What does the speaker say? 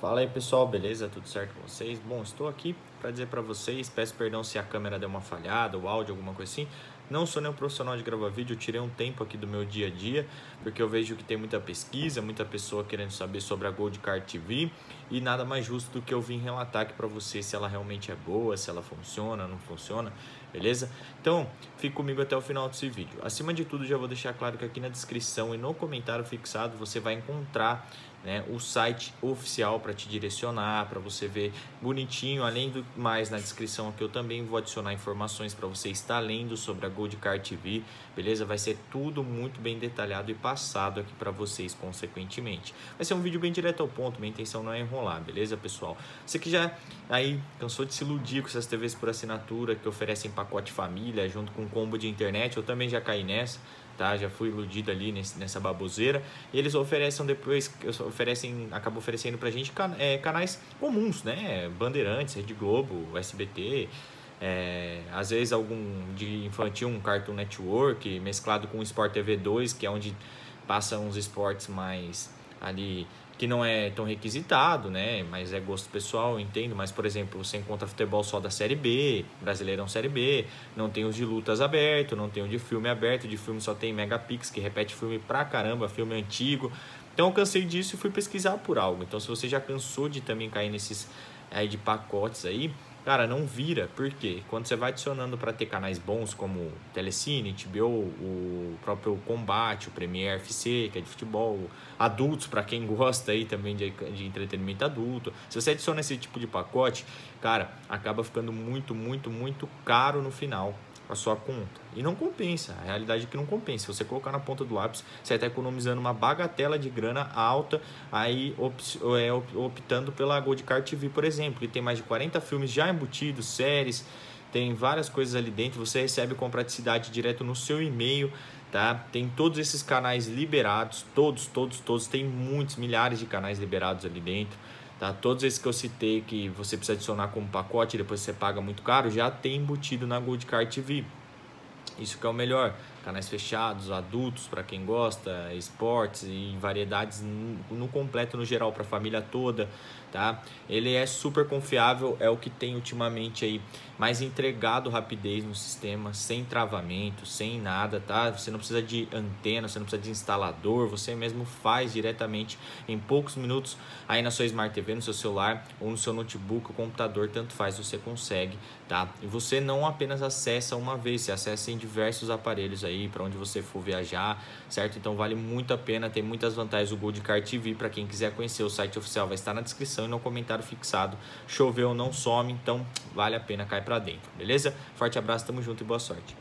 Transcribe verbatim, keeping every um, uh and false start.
Fala aí pessoal, beleza? Tudo certo com vocês? Bom, estou aqui para dizer para vocês, peço perdão se a câmera deu uma falhada, o áudio, alguma coisa assim. Não sou nenhum profissional de gravar vídeo, eu tirei um tempo aqui do meu dia a dia, porque eu vejo que tem muita pesquisa, muita pessoa querendo saber sobre a Gold Card T V e nada mais justo do que eu vim relatar aqui para vocês se ela realmente é boa, se ela funciona, não funciona, beleza? Então, fique comigo até o final desse vídeo. Acima de tudo, já vou deixar claro que aqui na descrição e no comentário fixado você vai encontrar né, o site oficial para te direcionar, para você ver bonitinho. Além do mais, na descrição aqui eu também vou adicionar informações para você estar lendo sobre a Gold Card T V, beleza? Vai ser tudo muito bem detalhado e passado aqui para vocês consequentemente. Vai ser um vídeo bem direto ao ponto, minha intenção não é enrolar, beleza, pessoal? Você que já aí cansou de se iludir com essas T Vs por assinatura que oferecem pacote família junto com combo de internet, eu também já caí nessa. Tá, já fui iludido ali nesse, nessa baboseira. E eles oferecem depois, oferecem, acabam oferecendo pra gente can, é, canais comuns, né? Bandeirantes, Rede Globo, S B T, é, às vezes algum de infantil, um Cartoon Network, mesclado com o Sport T V dois, que é onde passam uns esportes mais ali que não é tão requisitado, né? Mas é gosto pessoal, eu entendo. Mas, por exemplo, você encontra futebol só da Série B, Brasileirão Série B, não tem os de lutas aberto, não tem o de filme aberto, de filme só tem Megapix, que repete filme pra caramba, filme antigo. Então eu cansei disso e fui pesquisar por algo. Então se você já cansou de também cair nesses aí de pacotes aí, cara, não vira, porque quando você vai adicionando para ter canais bons como Telecine, H B O, o próprio Combate, o Premier F C, que é de futebol, adultos, para quem gosta aí também de, de entretenimento adulto, se você adiciona esse tipo de pacote, cara, acaba ficando muito, muito, muito caro no final a sua conta. E não compensa, a realidade é que não compensa. Se você colocar na ponta do lápis, você vai estar economizando uma bagatela de grana alta, aí optando pela Gold Card T V, por exemplo, que tem mais de quarenta filmes já embutidos, séries, tem várias coisas ali dentro, você recebe com praticidade direto no seu e-mail, tá? Tem todos esses canais liberados, todos, todos, todos, tem muitos, milhares de canais liberados ali dentro. Tá? Todos esses que eu citei que você precisa adicionar como pacote e depois você paga muito caro, já tem embutido na Gold Card T V. Isso que é o melhor. Canais fechados, adultos para quem gosta, esportes e variedades no completo, no geral, para a família toda, tá? Ele é super confiável, é o que tem ultimamente aí mais entregado rapidez no sistema, sem travamento, sem nada, tá? Você não precisa de antena, você não precisa de instalador, você mesmo faz diretamente em poucos minutos aí na sua Smart T V, no seu celular ou no seu notebook, o computador, tanto faz, você consegue, tá? E você não apenas acessa uma vez, você acessa em diversos aparelhos aí, para onde você for viajar, certo? Então vale muito a pena, tem muitas vantagens o Gold Card T V. Para quem quiser conhecer, o site oficial vai estar na descrição e no comentário fixado. Choveu, não some, então vale a pena cair para dentro, beleza? Forte abraço, tamo junto e boa sorte.